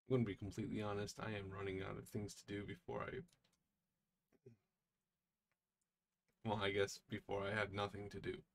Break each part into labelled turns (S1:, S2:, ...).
S1: I'm going to be completely honest, I am running out of things to do well, I guess before I have nothing to do.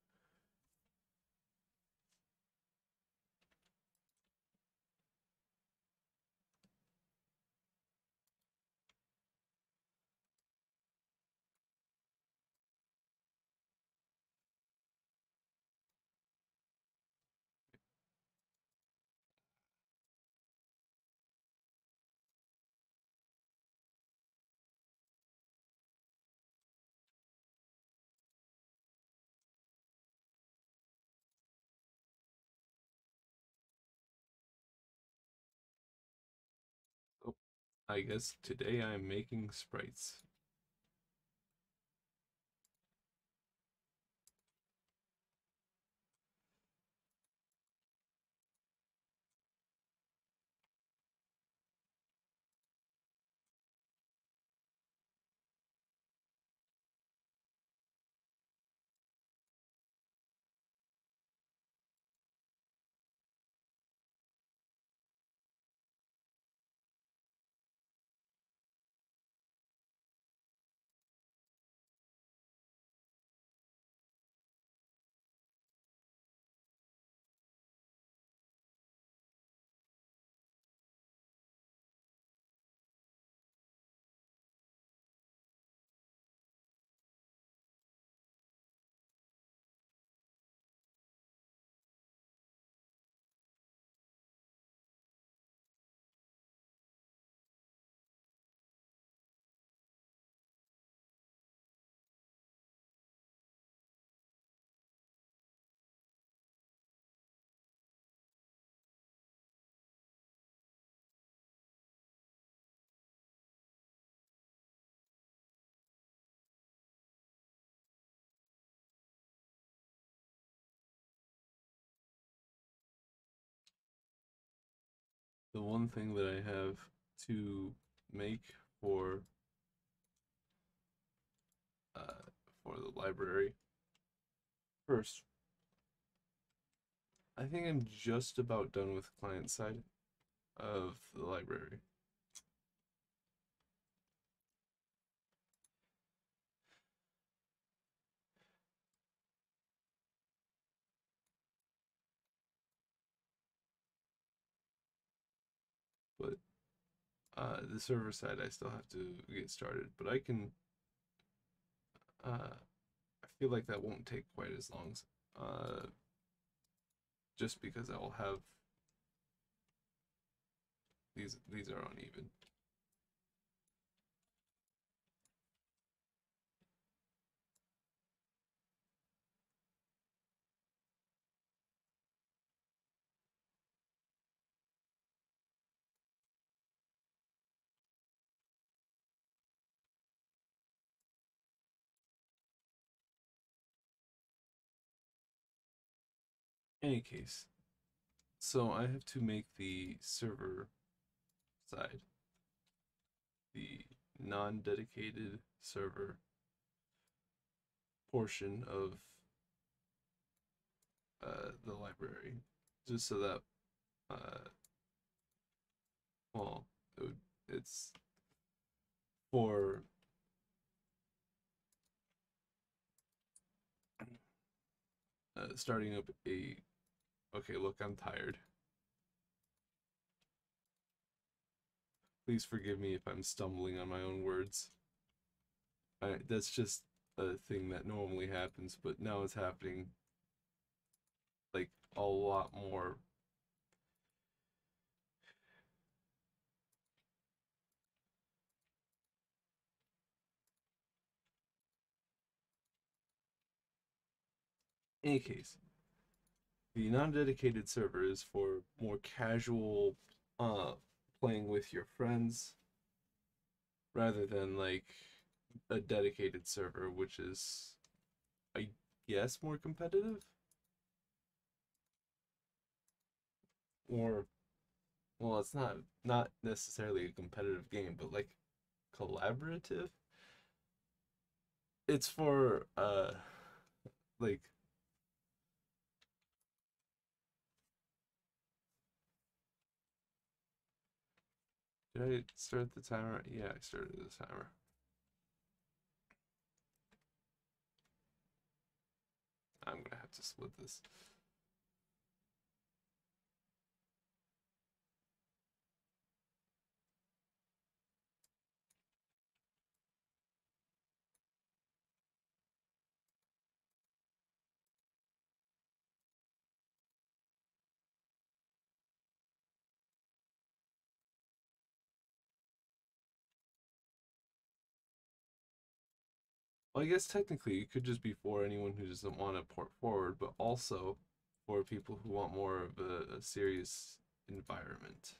S1: So, I guess today I'm making sprites. The one thing that I have to make for uh, for the library first, I think I'm just about done with client side of the library. But the server side I still have to get started. But I can I feel like that won't take quite as long. Uh, just because I will have these are uneven. Any case, so I have to make the server side, the non-dedicated server portion of the library, just so that uh, well, it's for starting up a. Okay, look, I'm tired. Please forgive me if I'm stumbling on my own words. That's just a thing that normally happens, but now it's happening like a lot more. In any case, the non-dedicated server is for more casual uh playing with your friends rather than like a dedicated server, which is I guess more competitive or well, it's not necessarily a competitive game, but like collaborative. It's for like I start the timer? Yeah, I started the timer. I'm gonna have to split this. Well, I guess technically it could just be for anyone who doesn't want to port forward, but also for people who want more of a serious environment.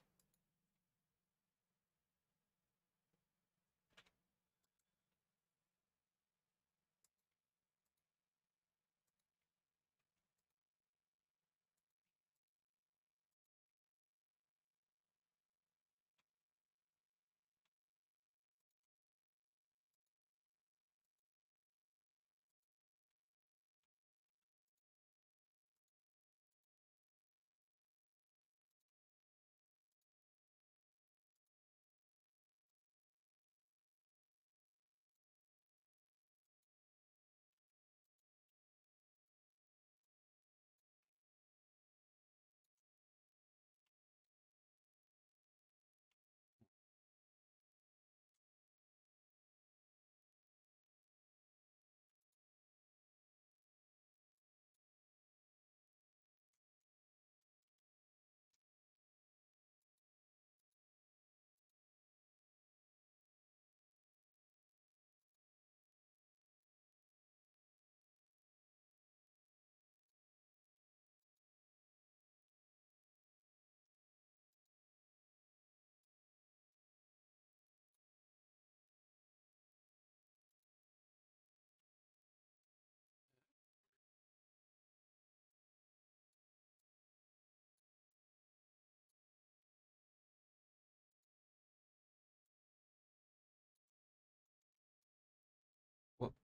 S1: Well,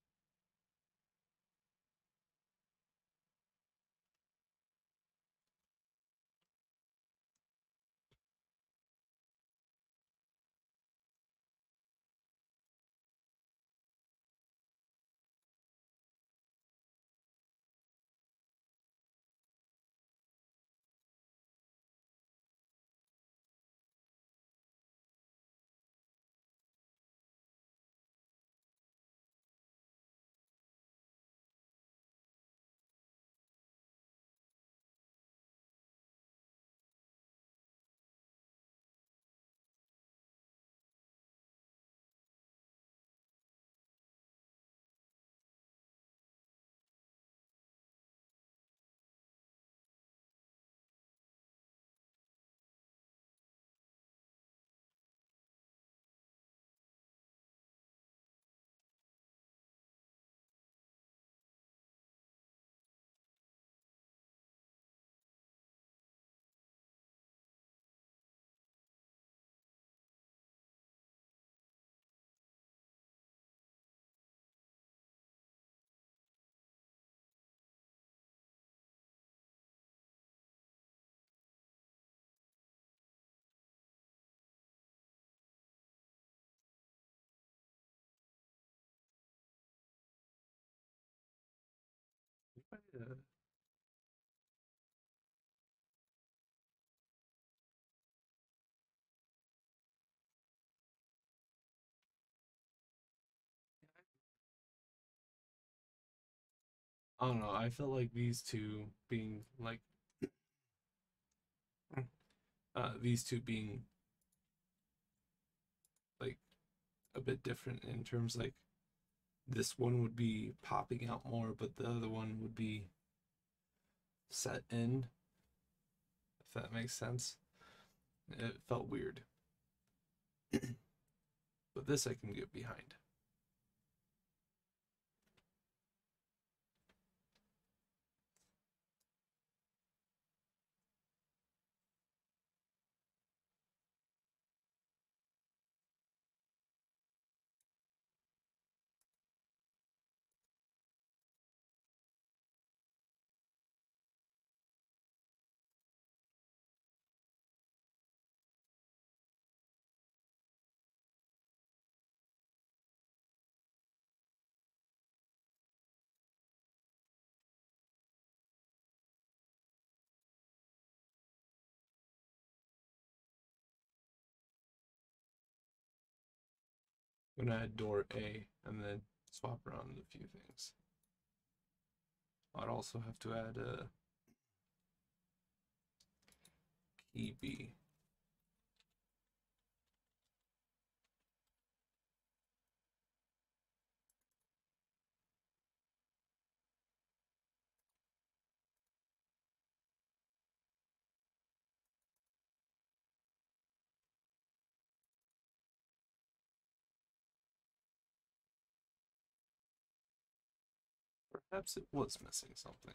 S1: uh, I don't know. I felt like these two being like these two being like a bit different in terms like this one would be popping out more, but the other one would be set in, if that makes sense. It felt weird. But this I can get behind. I'm gonna add door A and then swap around a few things. I'd also have to add a key B. Perhaps it was missing something.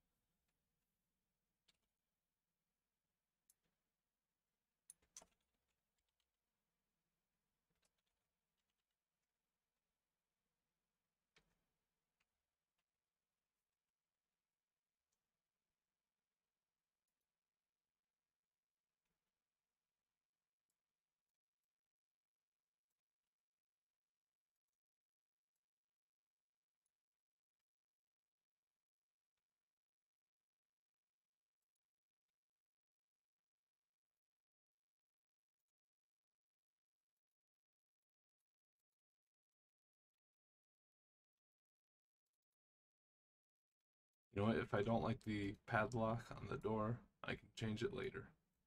S1: You know what? If I don't like the padlock on the door, I can change it later.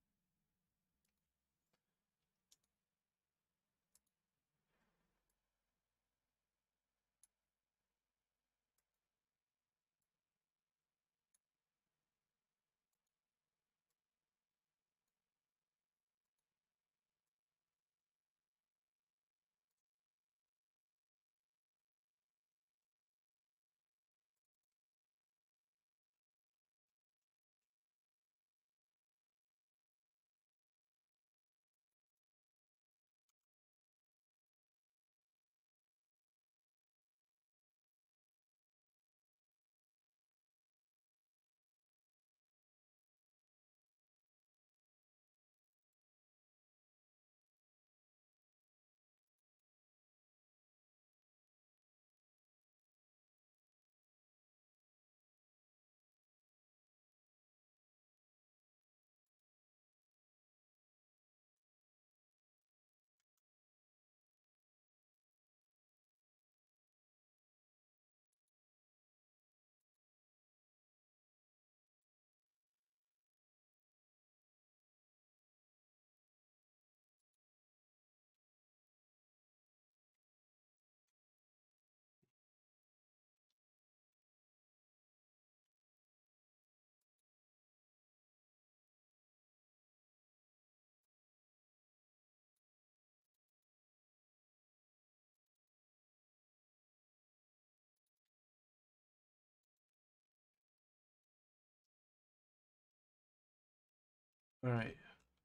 S1: All right,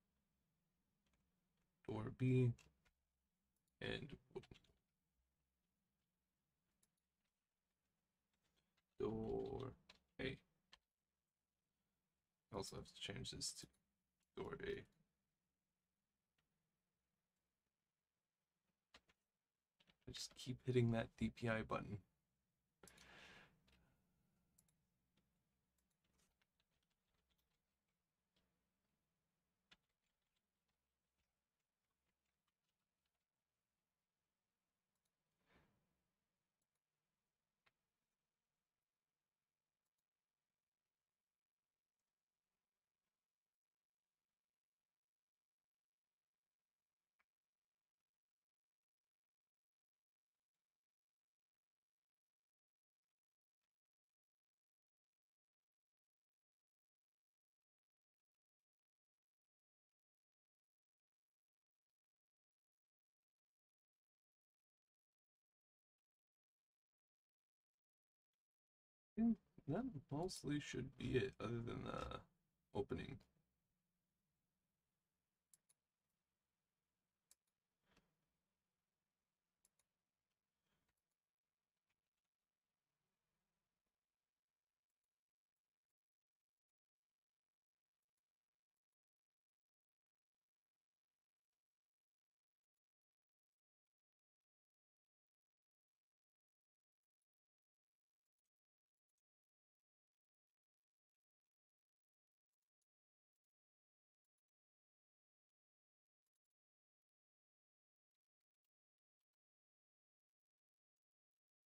S1: door B and door A. I also have to change this to door A. I just keep hitting that DPI button. And that mostly should be it, other than the opening.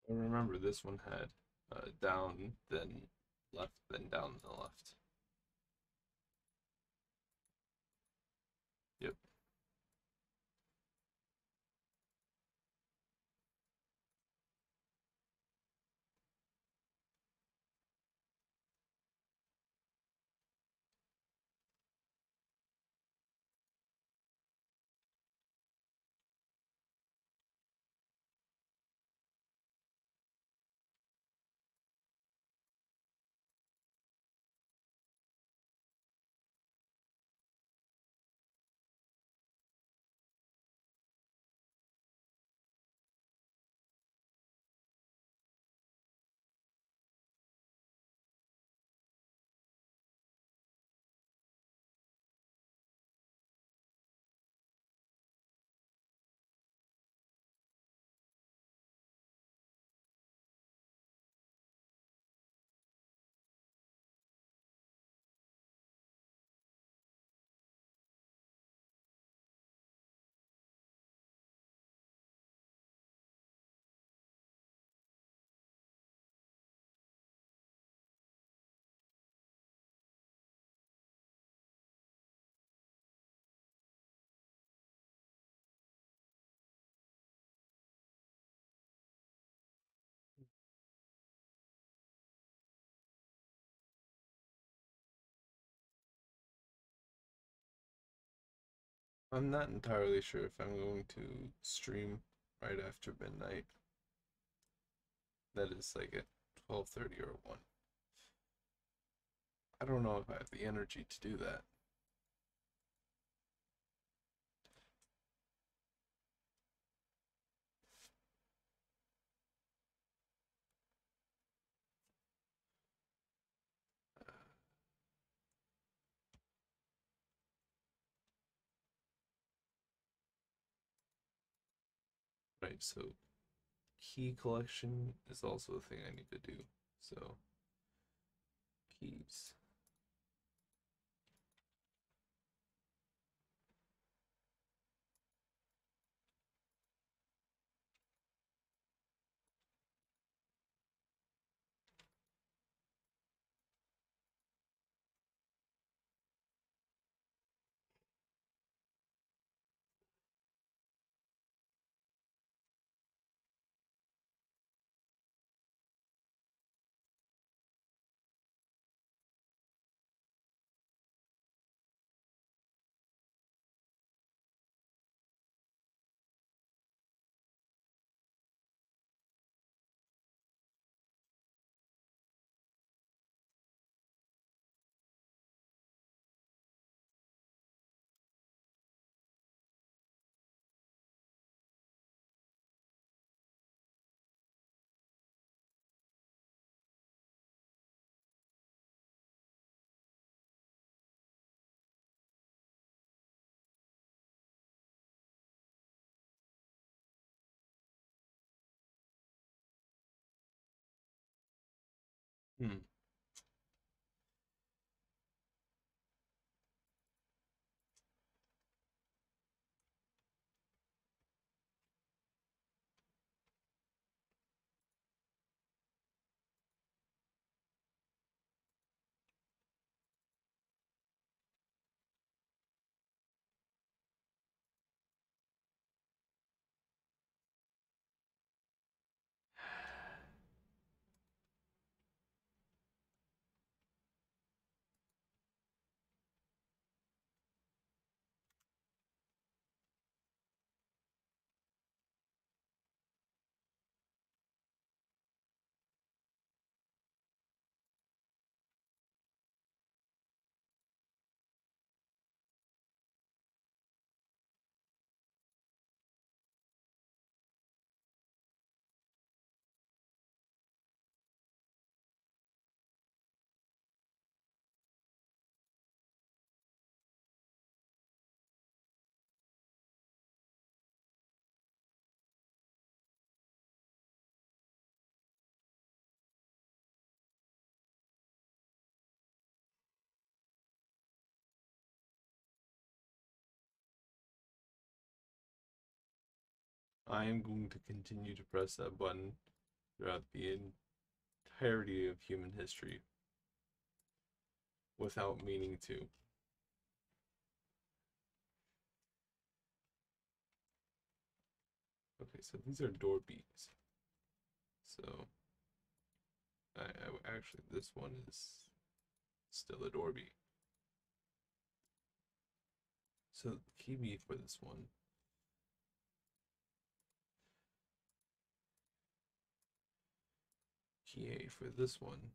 S1: I remember this one had down, then left, then down, then left. Yep. I'm not entirely sure if I'm going to stream right after midnight. That is like at 12:30 or 1. I don't know if I have the energy to do that. Right, so key collection is also a thing I need to do. So, keys. Hmm. I am going to continue to press that button throughout the entirety of human history without meaning to. Okay, so these are door bees. So actually this one is still a door bee. So key B for this one. Key A for this one.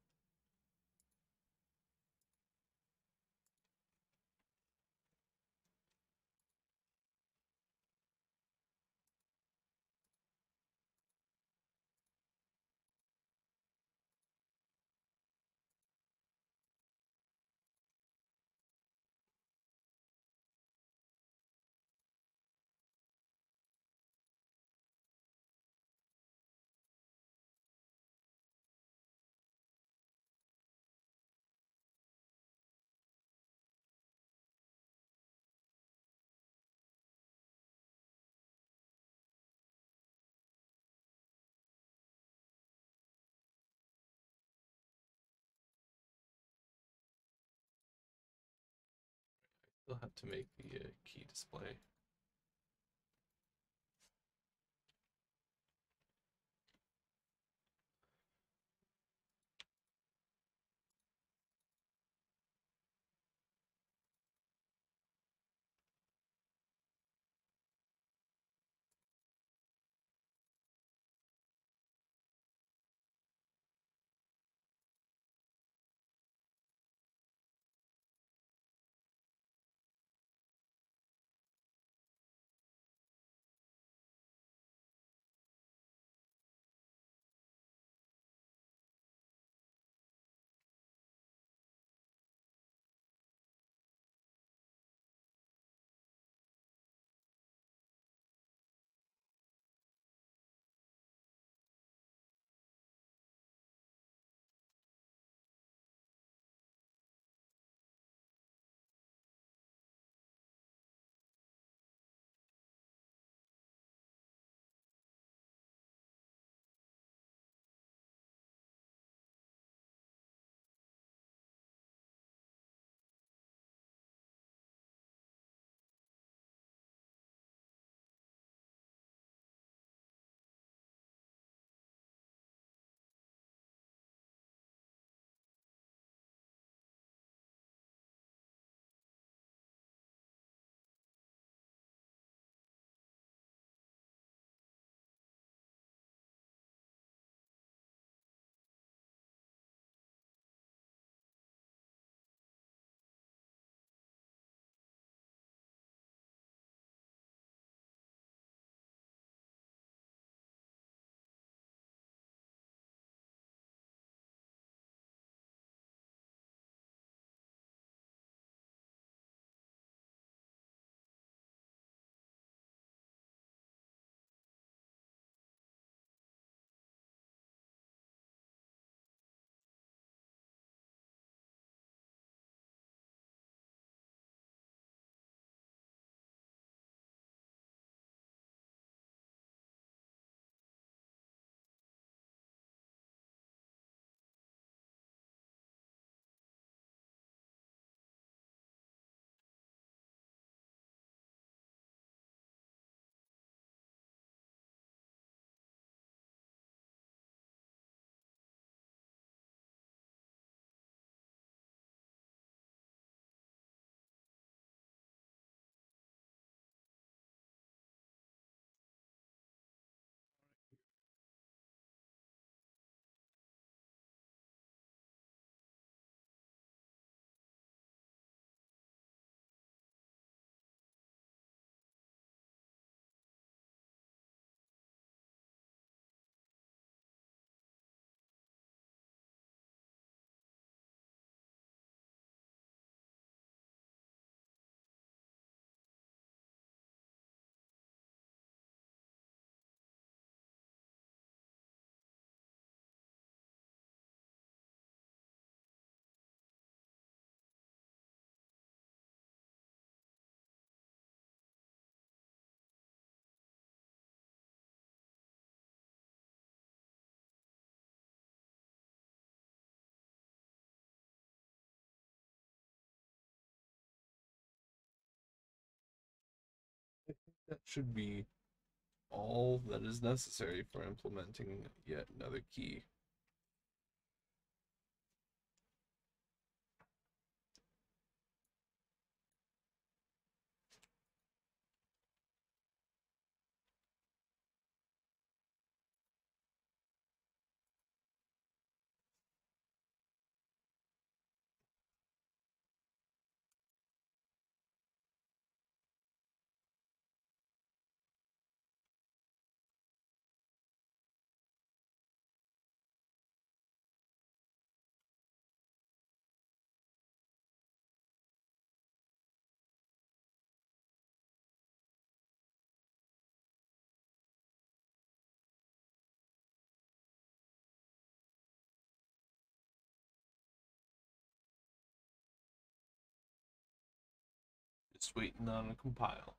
S1: They'll have to make the key display. That should be all that is necessary for implementing yet another key. Just waiting on a compile.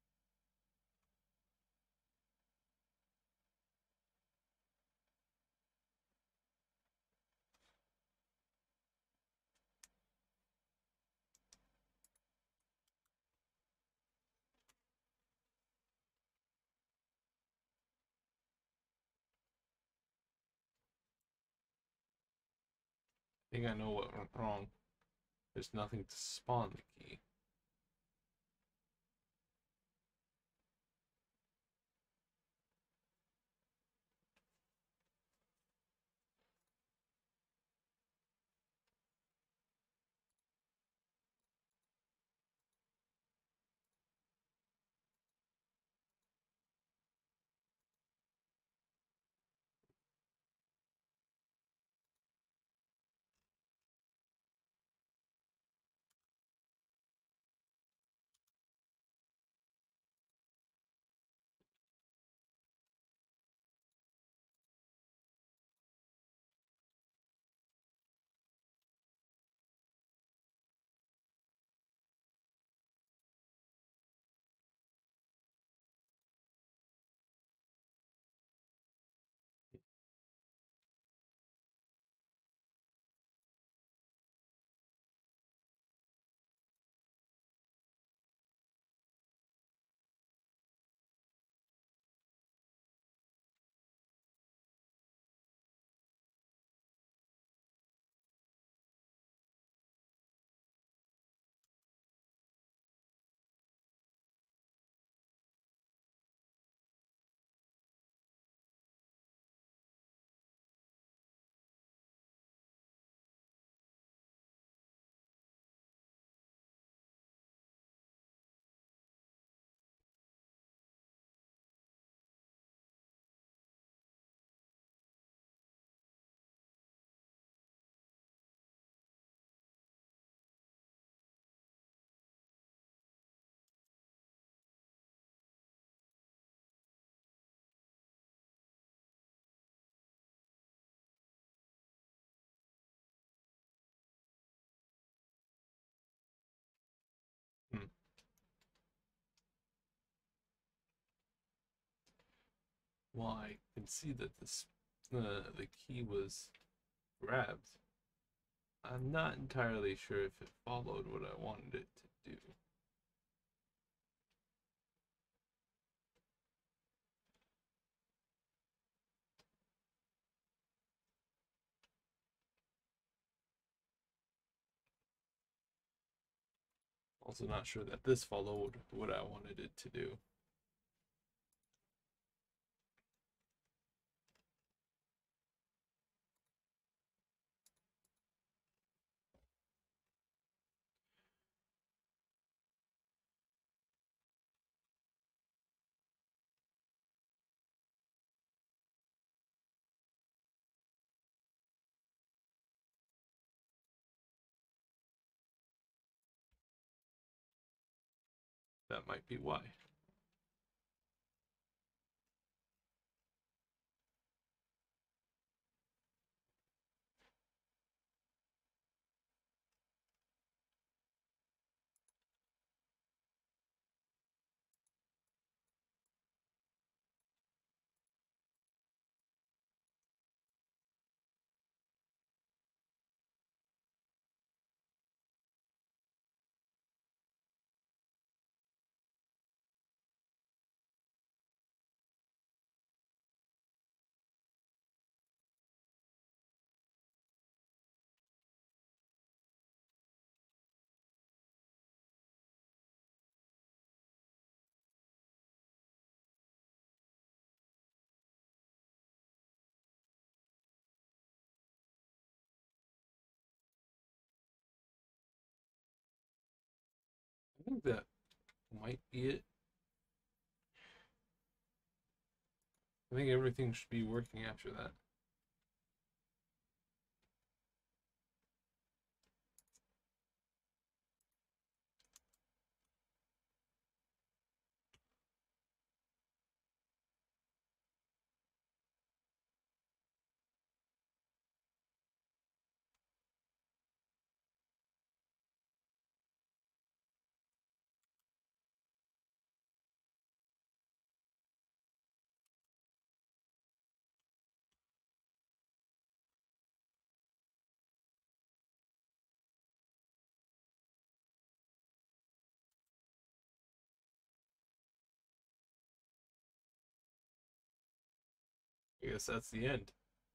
S1: I think I know what went wrong. There's nothing to spawn the key. Hmm. Well, I can see that the key was grabbed. I'm not entirely sure if it followed what I wanted it to do. Also not sure that this followed what I wanted it to do. That might be why. think that might be it. I think everything should be working after that. I guess that's the end.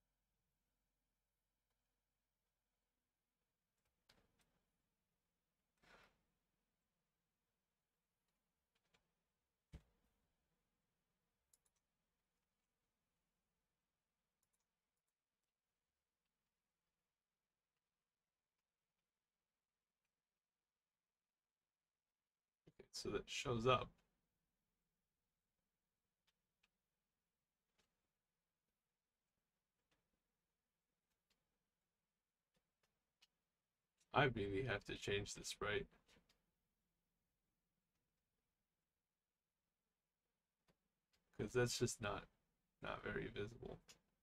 S1: Okay, so that shows up. I maybe have to change the sprite because that's just not very visible.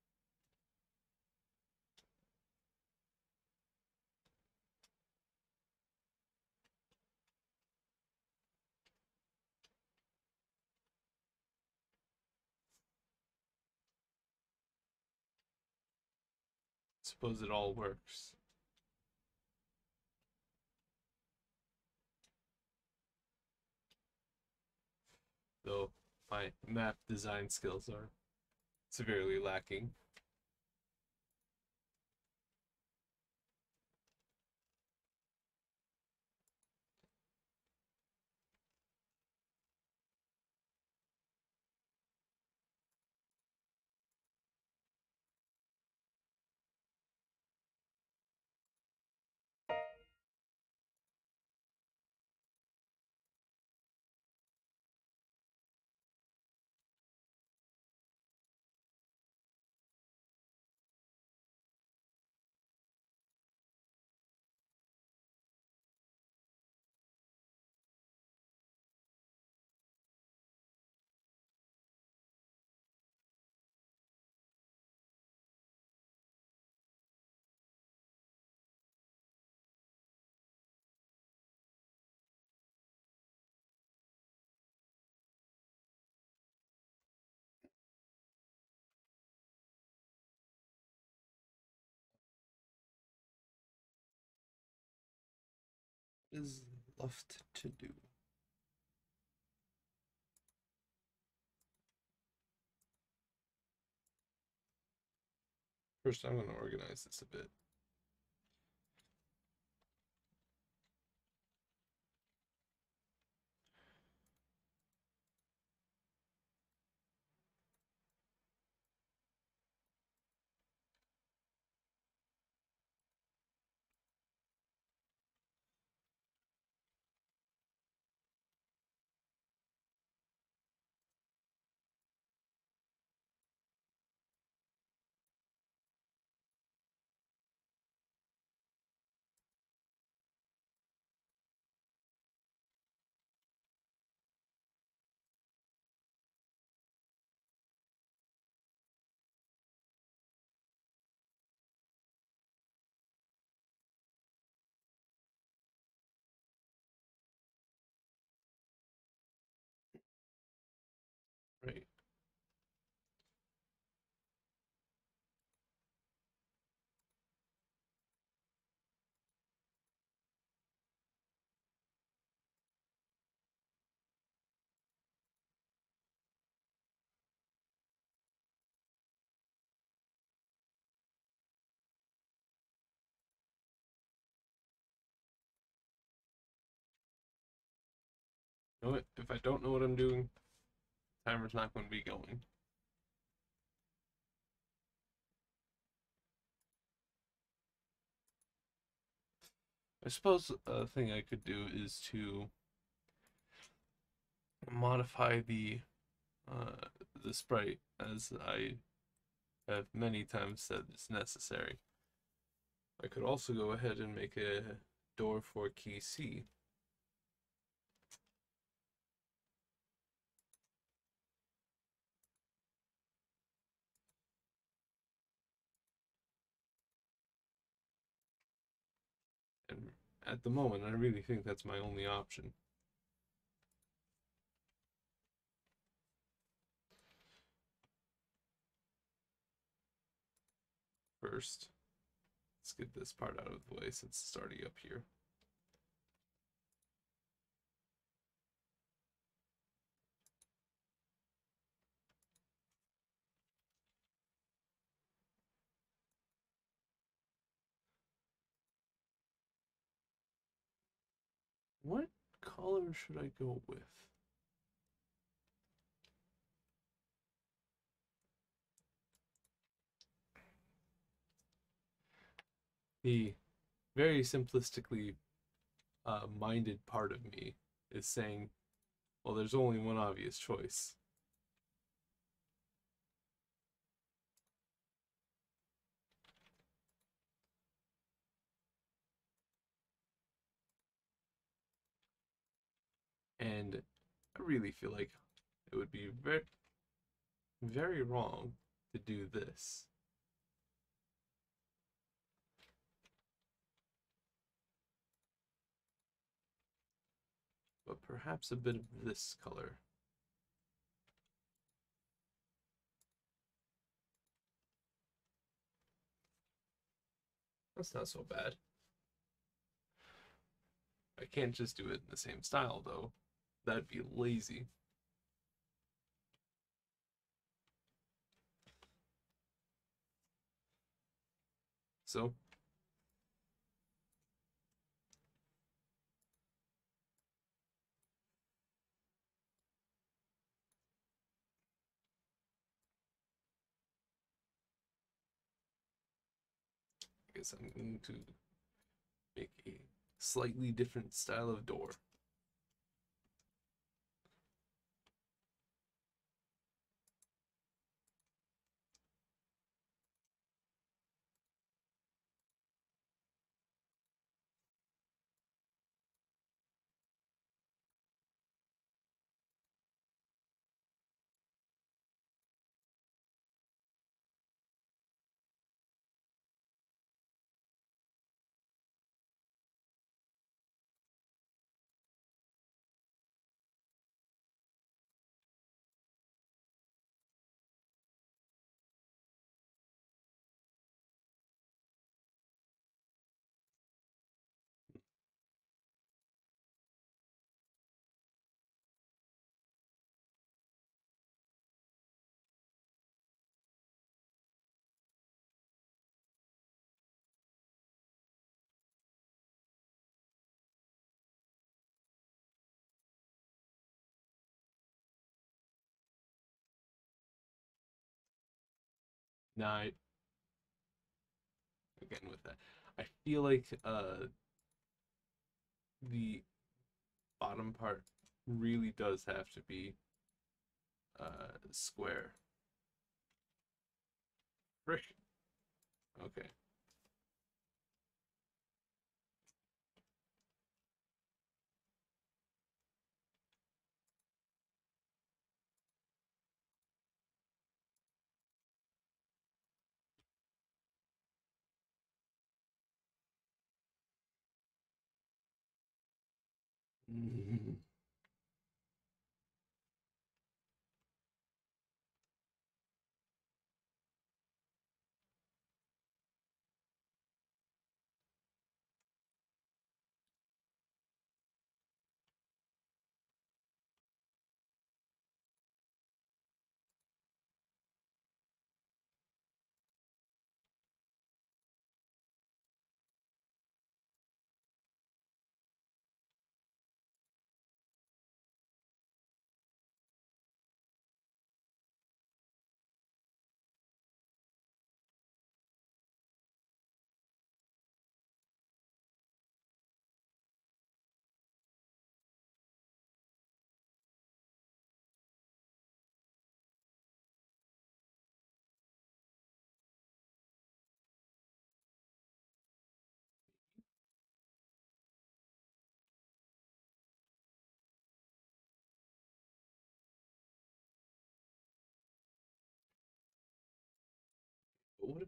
S1: Suppose it all works. Though my map design skills are severely lacking. What is left to do? First, I'm going to organize this a bit. Right. You know what? If I don't know what I'm doing, timer's not going to be going. I suppose a thing I could do is to modify uh, the sprite as I have many times said is necessary. I could also go ahead and make a door for key C. And at the moment, I really think that's my only option. First, let's get this part out of the way since it's already up here. What color should I go with? The very simplistically minded part of me is saying, well, there's only one obvious choice. And I really feel like it would be very, very wrong to do this. But perhaps a bit of this color. That's not so bad. I can't just do it in the same style, though. That'd be lazy. So, I guess I'm going to make a slightly different style of door. Now, again with that, I feel like the bottom part really does have to be square. Frick. Okay.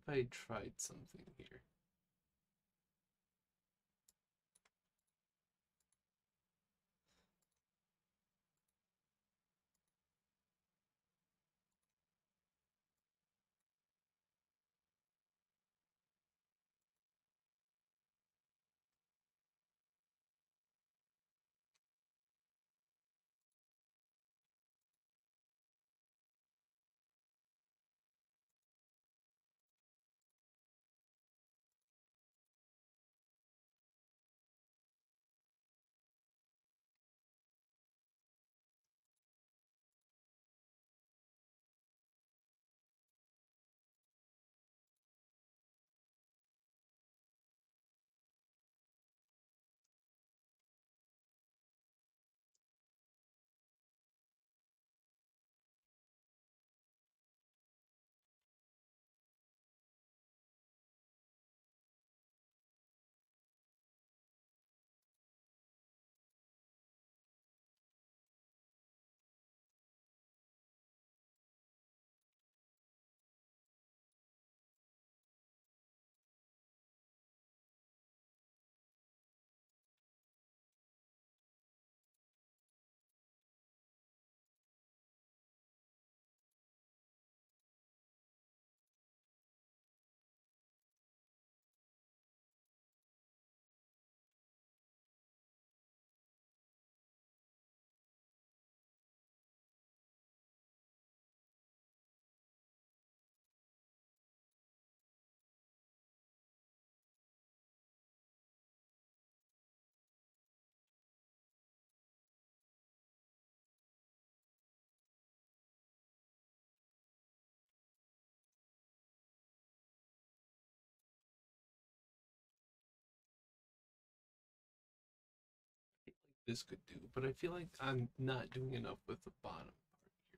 S1: if I tried something here? This could do, but I feel like I'm not doing enough with the bottom part here.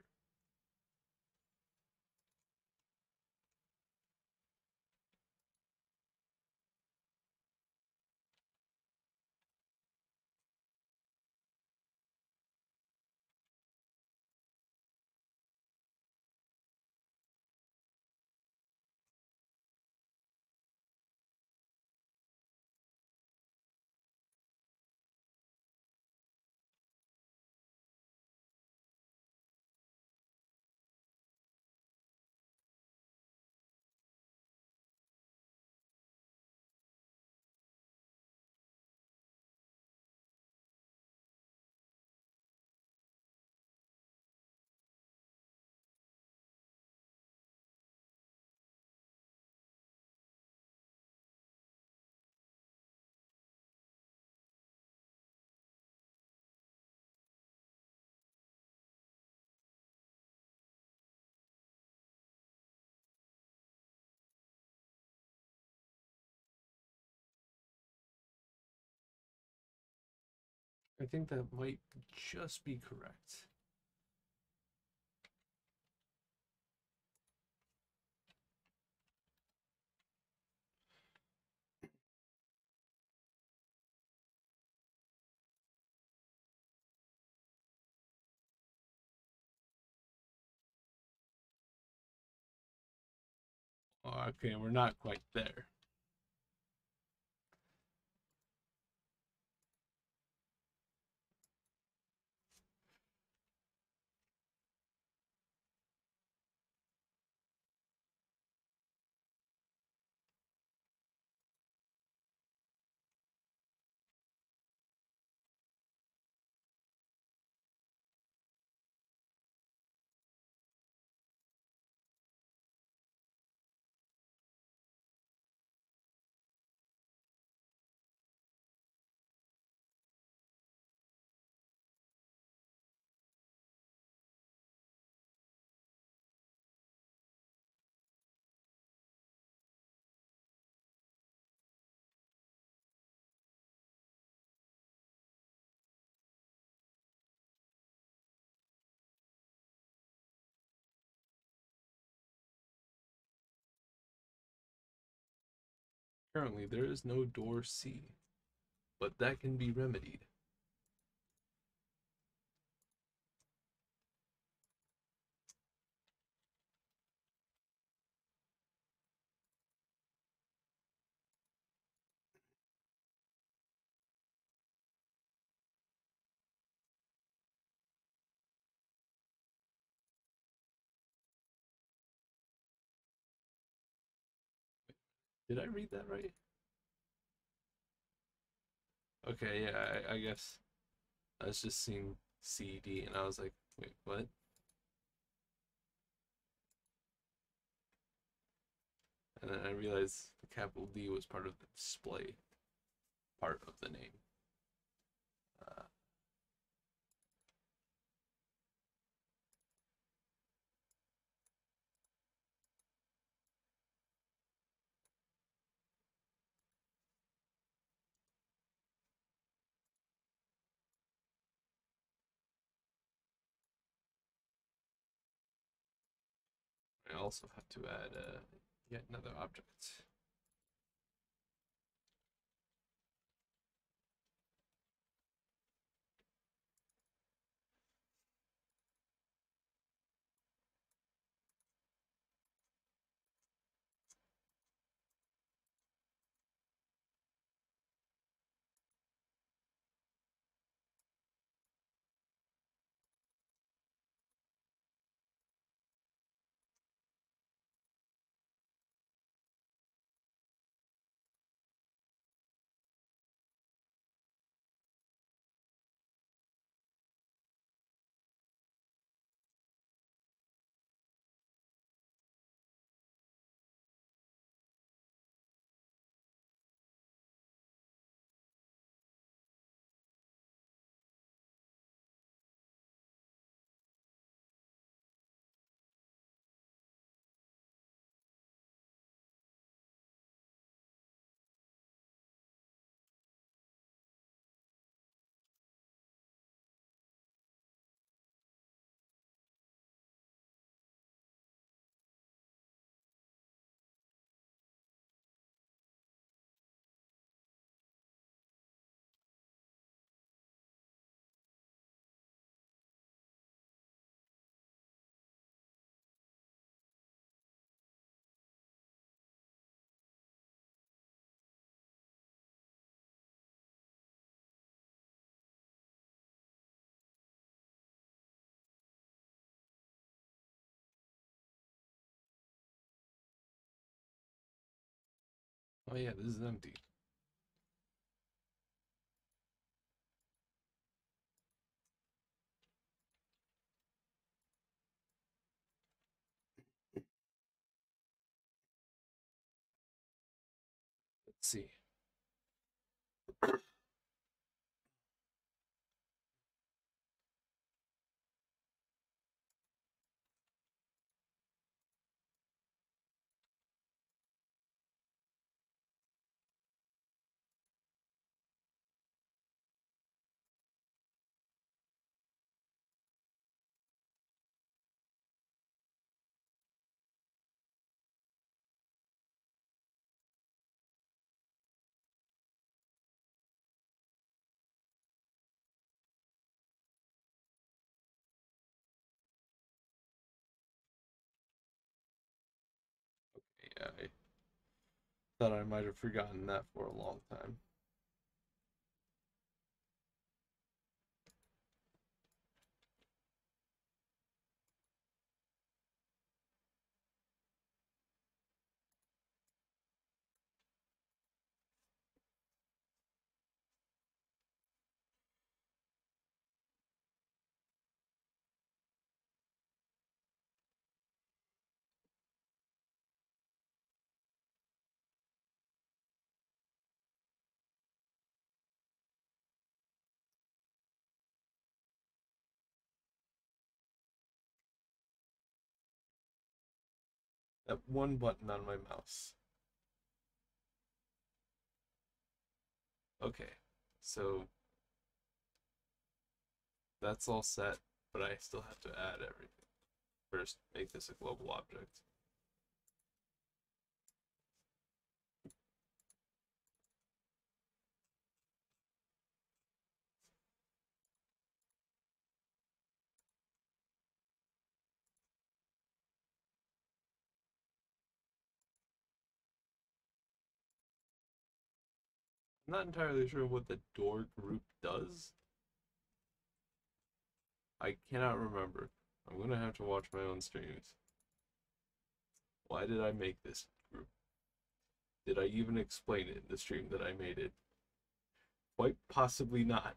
S1: I think that might just be correct. Okay, we're not quite there. Currently, there is no door C, but that can be remedied. Did I read that right? Okay, yeah, I guess I was just seeing CD and I was like, wait, what? And then I realized the capital D was part of the display part of the name. Uh, I also have to add yet another object. Oh yeah, this is empty. Let's see. Yeah, I thought I might have forgotten that for a long time. That one button on my mouse. Okay, so that's all set, but I still have to add everything. First, make this a global object. I'm not entirely sure what the door group does. I cannot remember. I'm gonna have to watch my own streams. Why did I make this group? Did I even explain it in the stream that I made it? Quite possibly not.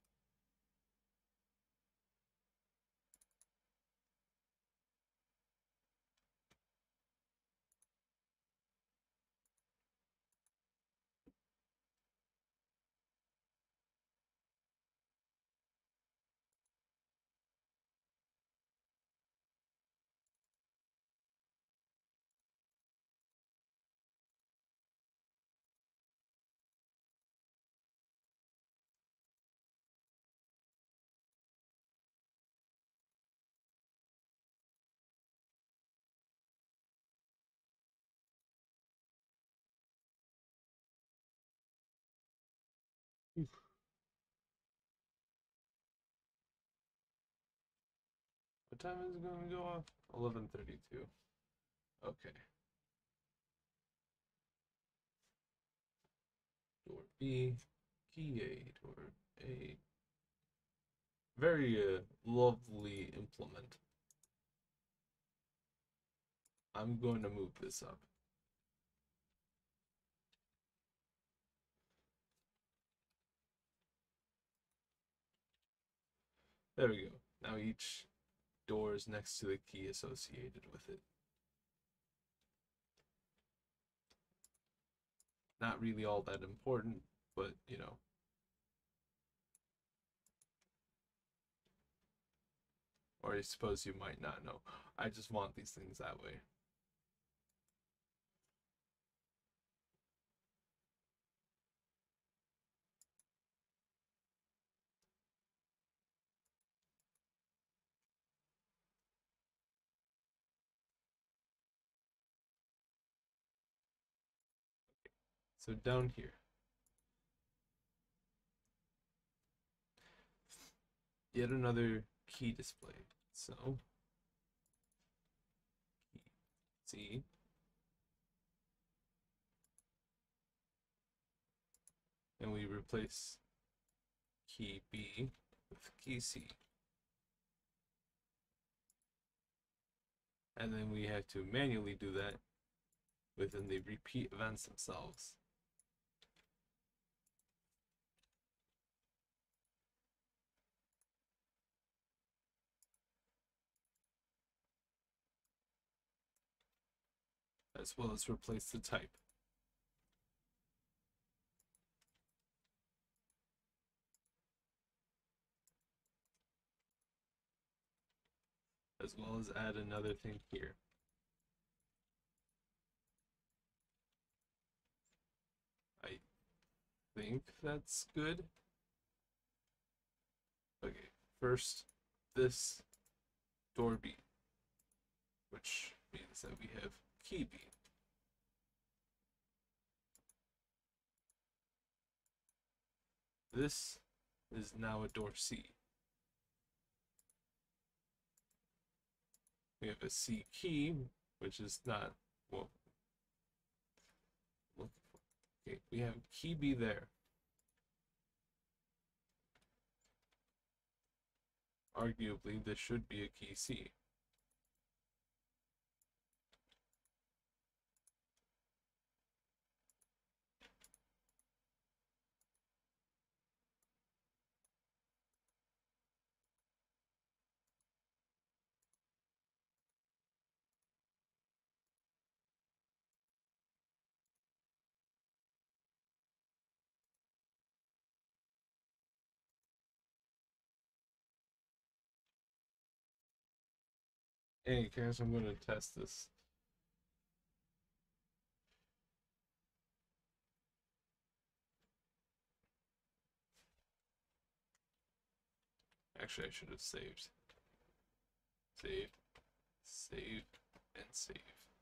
S1: What time is it going to go off? 11:32. Okay. Door B, key A, door A. Very lovely implement. I'm going to move this up. There we go. Now each door is next to the key associated with it. Not really all that important, but you know. Or I suppose you might not know. I just want these things that way. So down here, yet another key display. So key C, and we replace key B with key C. And then we have to manually do that within the repeat events themselves. As well as replace the type. As well as add another thing here. I think that's good. Okay, first this door B, which means that we have key B. This is now a door C. We have a C key, which is not, well, okay, we have key B there. Arguably, this should be a key C. Hey, guys, I'm going to test this. Actually, I should have saved. Save, save, and save.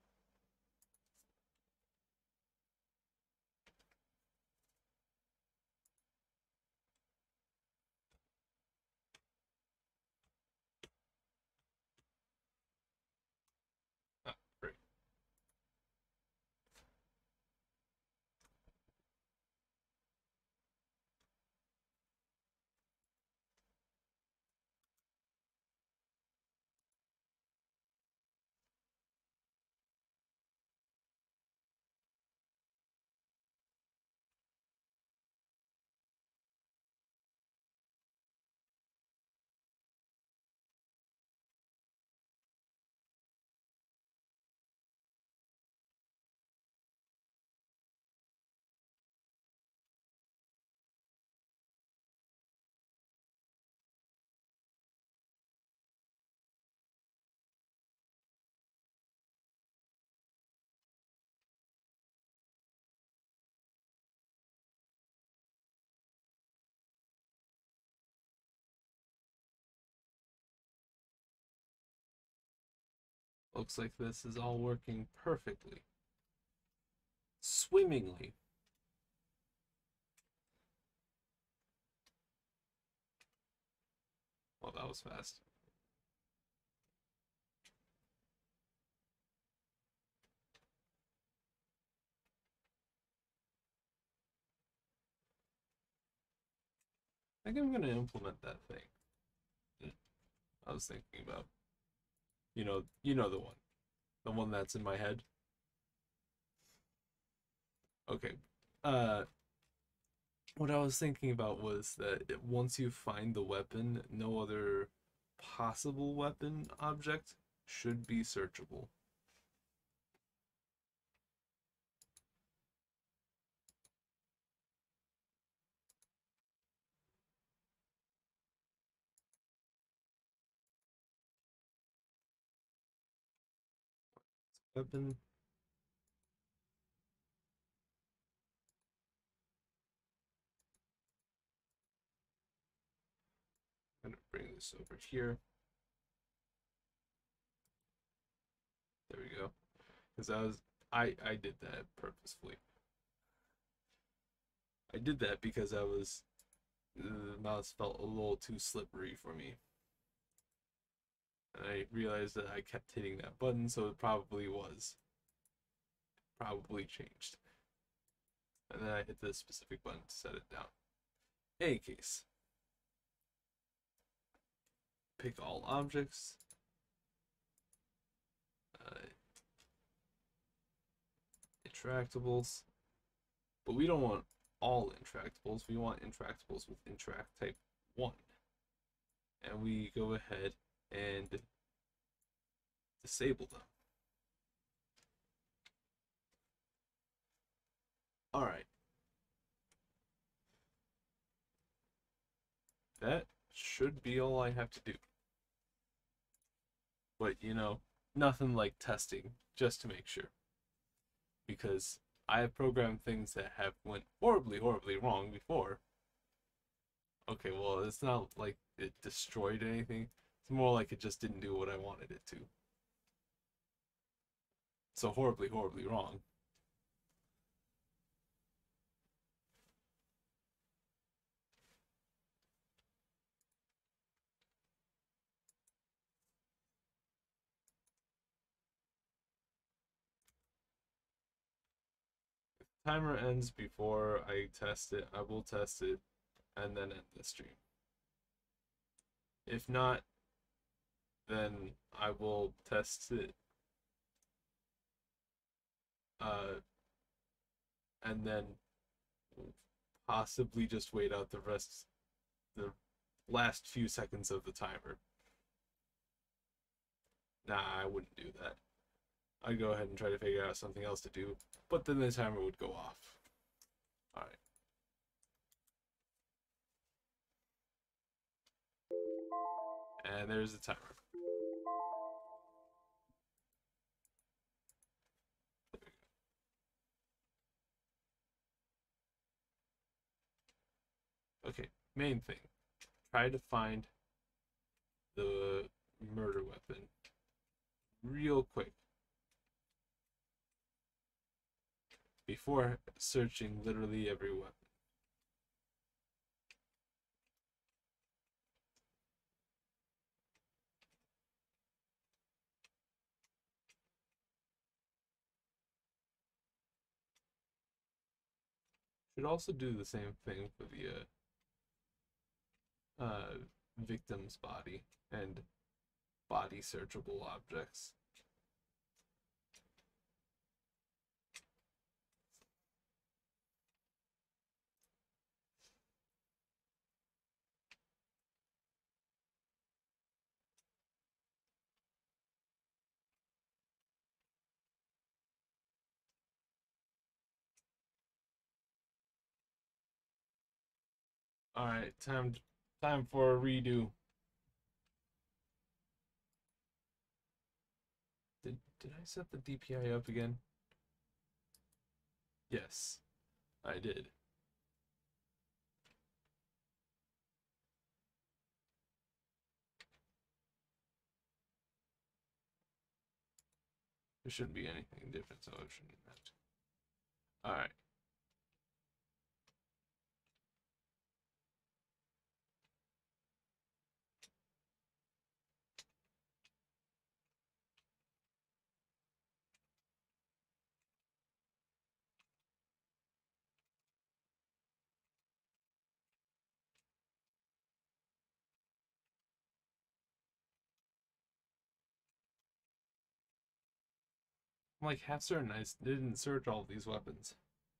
S1: Ah, great. Looks like this is all working perfectly. Swimmingly. Well, that was fast. I think I'm gonna implement that thing I was thinking about. You know the one that's in my head. Okay. Uh, what I was thinking about was that once you find the weapon, no other possible weapon object should be searchable. Weapon. I'm gonna bring this over here. There we go. Because I did that purposefully. I did that because the mouse felt a little too slippery for me. And I realized that I kept hitting that button, so it probably was. Probably changed. And then I hit the specific button to set it down. In any case, pick all objects. Interactables. But we don't want all interactables. We want interactables with interact type 1. And we go ahead and disable them. Alright. That should be all I have to do. But, nothing like testing, just to make sure. Because I have programmed things that have went horribly, horribly wrong before. Okay, well, it's not like it destroyed anything. It's more like it just didn't do what I wanted it to. So horribly, horribly wrong. Timer ends before I test it. I will test it and then end the stream. If not, then I will test it and then possibly just wait out the last few seconds of the timer. Nah, I wouldn't do that. I'd go ahead and try to figure out something else to do, but then the timer would go off. Alright. And there's the timer. Okay, main thing. Try to find the murder weapon real quick before searching literally every weapon. Should also do the same thing for the victim's body and body searchable objects. Alright, time for a redo. Did I set the DPI up again? Yes, I did. There shouldn't be anything different, so it shouldn't have to. Alright. I'm like half certain I didn't search all these weapons.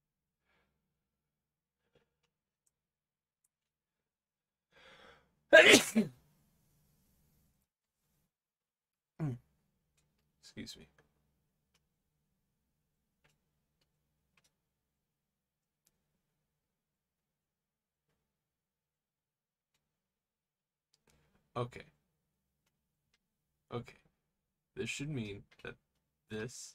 S1: Excuse me. Okay. Okay. This should mean that this...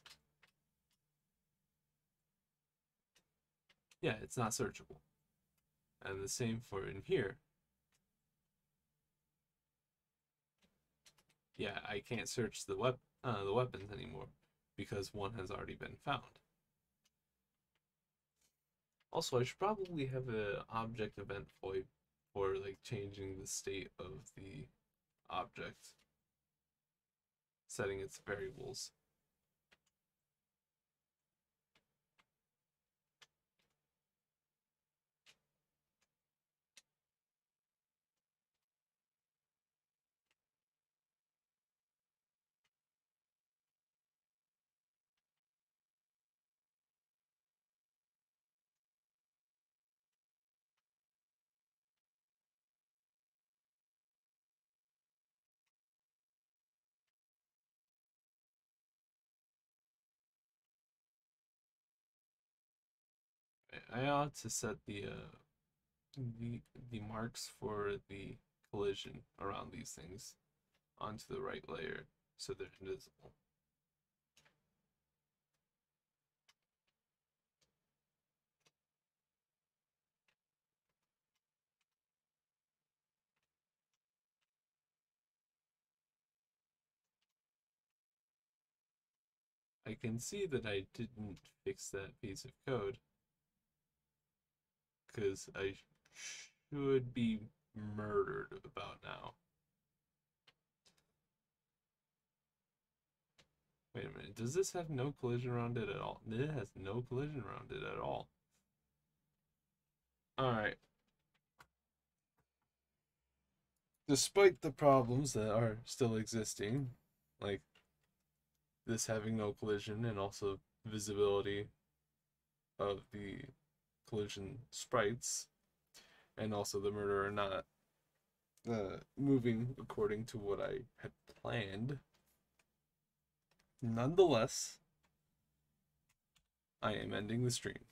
S1: Yeah, it's not searchable. And the same for in here. Yeah, I can't search the weapons anymore because one has already been found. Also, I should probably have an object event void for like changing the state of the object, setting its variables. I ought to set the the marks for the collision around these things onto the right layer so they're invisible. I can see that I didn't fix that piece of code because I should be murdered about now. Wait a minute, does this have no collision around it at all? It has no collision around it at all. Alright. Despite the problems that are still existing, like this having no collision and also visibility of the collision sprites, and also the murderer not moving according to what I had planned. Nonetheless, I am ending the stream.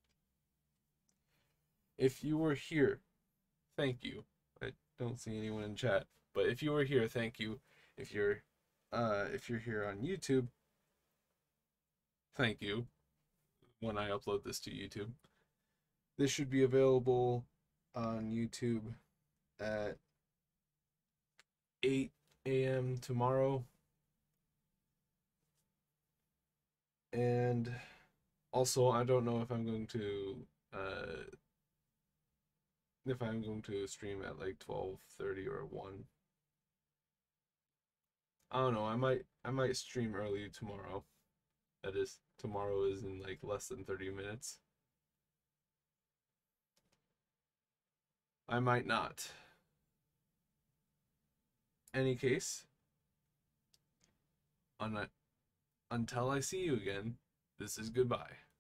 S1: If you were here, thank you. I don't see anyone in chat, but if you were here, thank you. If you're here on YouTube, thank you. When I upload this to YouTube, this should be available on YouTube at 8 a.m. tomorrow. And also, I don't know if I'm going to stream at like 12:30 or 1. I don't know. I might stream early tomorrow. That is, tomorrow is in like less than 30 minutes. I might not. Any case, until I see you again, this is goodbye.